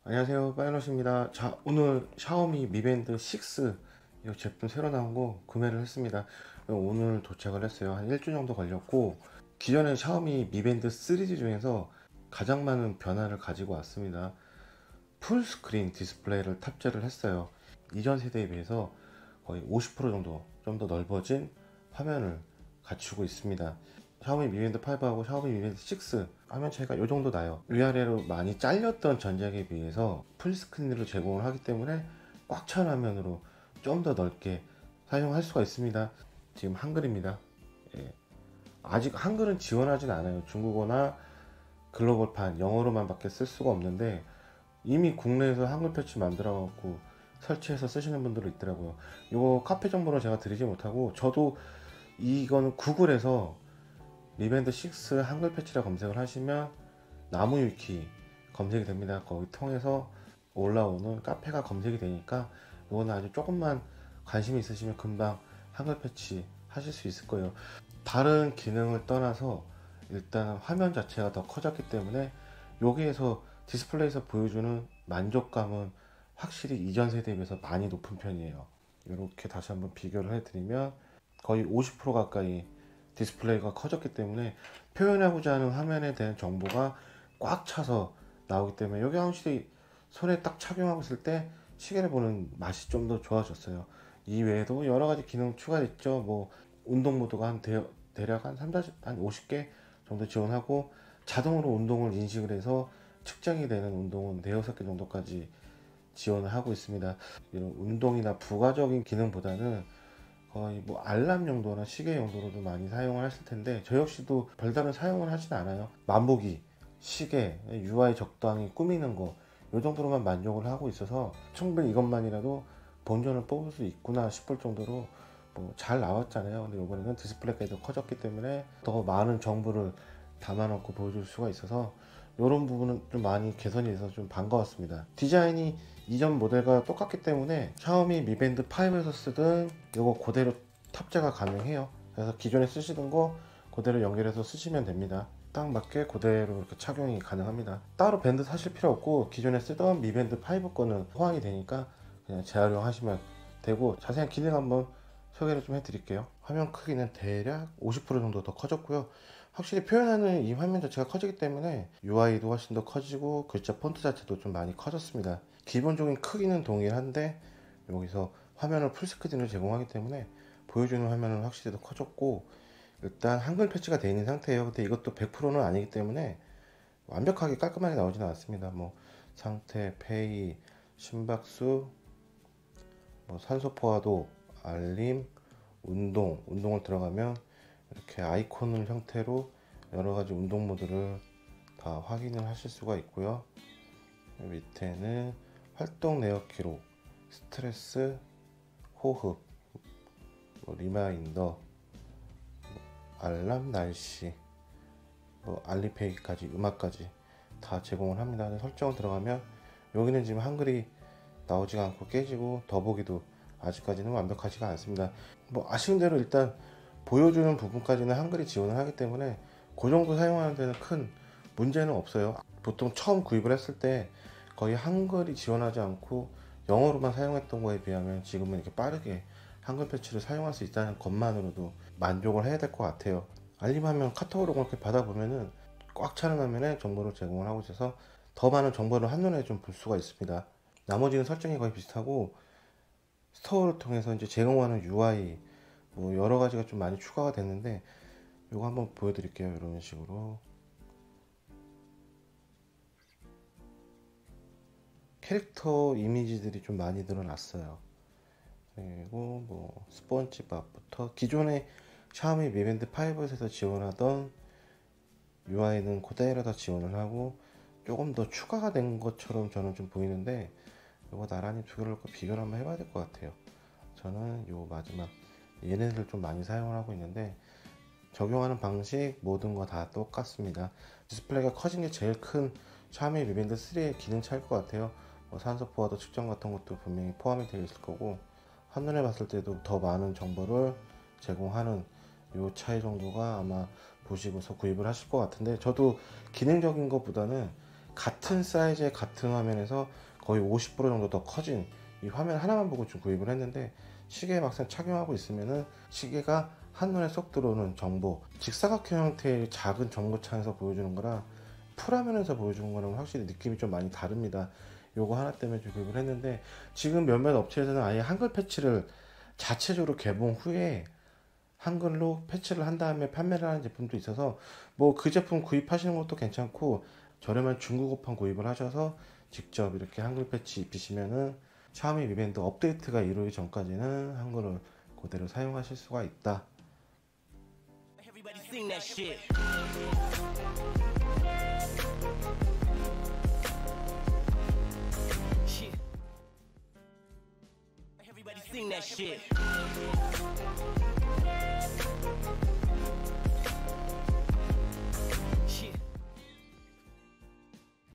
안녕하세요, 파이넛입니다. 자, 오늘 샤오미 미밴드 6 이 제품 새로 나온 거 구매를 했습니다. 오늘 도착을 했어요. 한 일주 정도 걸렸고, 기존의 샤오미 미밴드 3G 중에서 가장 많은 변화를 가지고 왔습니다. 풀스크린 디스플레이를 탑재를 했어요. 이전 세대에 비해서 거의 50% 정도 좀 더 넓어진 화면을 갖추고 있습니다. 샤오미 미밴드 5하고 샤오미 미밴드 6 화면 차이가 이 정도 나요. 위아래로 많이 잘렸던 전작에 비해서 풀스크린으로 제공을 하기 때문에 꽉 찬 화면으로 좀 더 넓게 사용할 수가 있습니다. 지금 한글입니다. 예. 아직 한글은 지원하진 않아요. 중국어나 글로벌판 영어로만 밖에 쓸 수가 없는데, 이미 국내에서 한글 패치 만들어 갖고 설치해서 쓰시는 분들도 있더라고요. 이거 카페 정보로 제가 드리지 못하고, 저도 이거는 구글에서 미밴드 6 한글 패치라 검색을 하시면 나무위키 검색이 됩니다. 거기 통해서 올라오는 카페가 검색이 되니까 이거는 아주 조금만 관심이 있으시면 금방 한글 패치 하실 수 있을 거예요. 다른 기능을 떠나서 일단 화면 자체가 더 커졌기 때문에 여기에서 디스플레이에서 보여주는 만족감은 확실히 이전 세대에 비해서 많이 높은 편이에요. 이렇게 다시 한번 비교를 해드리면 거의 50% 가까이 디스플레이가 커졌기 때문에 표현하고자 하는 화면에 대한 정보가 꽉 차서 나오기 때문에, 여기 확실히 손에 딱 착용하고 있을 때 시계를 보는 맛이 좀 더 좋아졌어요. 이 외에도 여러 가지 기능 추가됐죠. 뭐 운동 모드가 대략 한 50개 정도 지원하고, 자동으로 운동을 인식을 해서 측정이 되는 운동은 4~6개 정도까지 지원을 하고 있습니다. 이런 운동이나 부가적인 기능보다는 거의 뭐 알람 용도나 시계 용도로도 많이 사용을 하실 텐데, 저 역시도 별다른 사용을 하진 않아요. 만보기, 시계, UI 적당히 꾸미는 거, 이 정도로만 만족을 하고 있어서 충분히 이것만이라도 본전을 뽑을 수 있구나 싶을 정도로 뭐 잘 나왔잖아요. 근데 이번에는 디스플레이가 더 커졌기 때문에 더 많은 정보를 담아놓고 보여줄 수가 있어서 이런 부분은 좀 많이 개선이 돼서 좀 반가웠습니다. 디자인이 이전 모델과 똑같기 때문에 샤오미 미밴드 5에서 쓰든 이거 그대로 탑재가 가능해요. 그래서 기존에 쓰시던 거 그대로 연결해서 쓰시면 됩니다. 딱 맞게 그대로 이렇게 착용이 가능합니다. 따로 밴드 사실 필요 없고, 기존에 쓰던 미밴드 5 거는 호환이 되니까 그냥 재활용하시면 되고, 자세한 기능 한번 소개를 좀 해드릴게요. 화면 크기는 대략 50% 정도 더 커졌고요. 확실히 표현하는 이 화면 자체가 커지기 때문에 UI도 훨씬 더 커지고 글자 폰트 자체도 좀 많이 커졌습니다. 기본적인 크기는 동일한데 여기서 화면을 풀스크린으로 제공하기 때문에 보여주는 화면은 확실히 더 커졌고, 일단 한글 패치가 되어 있는 상태예요. 근데 이것도 100%는 아니기 때문에 완벽하게 깔끔하게 나오지는 않습니다. 뭐 상태, 페이, 심박수, 뭐 산소 포화도, 알림, 운동을 들어가면 이렇게 아이콘 형태로 여러가지 운동 모드를 다 확인을 하실 수가 있고요. 밑에는 활동 내역 기록, 스트레스, 호흡, 뭐 리마인더, 알람, 날씨, 뭐 알리페이까지, 음악까지 다 제공을 합니다. 설정을 들어가면 여기는 지금 한글이 나오지가 않고 깨지고 더보기도 아직까지는 완벽하지가 않습니다. 뭐 아쉬운 대로 일단 보여주는 부분까지는 한글이 지원을 하기 때문에 그 정도 사용하는 데는 큰 문제는 없어요. 보통 처음 구입을 했을 때 거의 한글이 지원하지 않고 영어로만 사용했던 거에 비하면 지금은 이렇게 빠르게 한글 패치를 사용할 수 있다는 것만으로도 만족을 해야 될 것 같아요. 알림하면 카톡으로 그렇게 받아보면은 꽉 차는 화면에 정보를 제공을 하고 있어서 더 많은 정보를 한눈에 좀 볼 수가 있습니다. 나머지는 설정이 거의 비슷하고, 스토어를 통해서 이제 제공하는 UI 뭐 여러 가지가 좀 많이 추가가 됐는데, 이거 한번 보여드릴게요. 이런 식으로 캐릭터 이미지들이 좀 많이 늘어났어요. 그리고 뭐 스폰지밥부터 기존의 샤오미 미밴드 5에서 지원하던 UI는 그대로 다 지원을 하고 조금 더 추가가 된 것처럼 저는 좀 보이는데, 이거 나란히 두 개를 놓고 비교를 한번 해봐야 될 것 같아요. 저는 요 마지막 얘네들 좀 많이 사용을 하고 있는데, 적용하는 방식 모든 거 다 똑같습니다. 디스플레이가 커진 게 제일 큰 샤오미 미밴드 3의 기능 차일 것 같아요. 뭐 산소 포화도 측정 같은 것도 분명히 포함이 되어 있을 거고, 한눈에 봤을 때도 더 많은 정보를 제공하는 요 차이 정도가 아마 보시고서 구입을 하실 것 같은데, 저도 기능적인 것보다는 같은 사이즈의 같은 화면에서 거의 50% 정도 더 커진 이 화면 하나만 보고 좀 구입을 했는데, 시계에 막상 착용하고 있으면은 시계가 한눈에 쏙 들어오는 정보, 직사각형 형태의 작은 정보창에서 보여주는 거랑 풀화면에서 보여주는 거는 확실히 느낌이 좀 많이 다릅니다. 요거 하나 때문에 좀 구입을 했는데, 지금 몇몇 업체에서는 아예 한글 패치를 자체적으로 개봉 후에 한글로 패치를 한 다음에 판매를 하는 제품도 있어서, 뭐 그 제품 구입하시는 것도 괜찮고, 저렴한 중국어판 구입을 하셔서 직접 이렇게 한글 패치 입히시면은 샤오미 미밴드 업데이트가 이루어지기 전까지는 한글을 그대로 사용하실 수가 있다. Everybody sing that shit. Shit. Everybody sing that shit.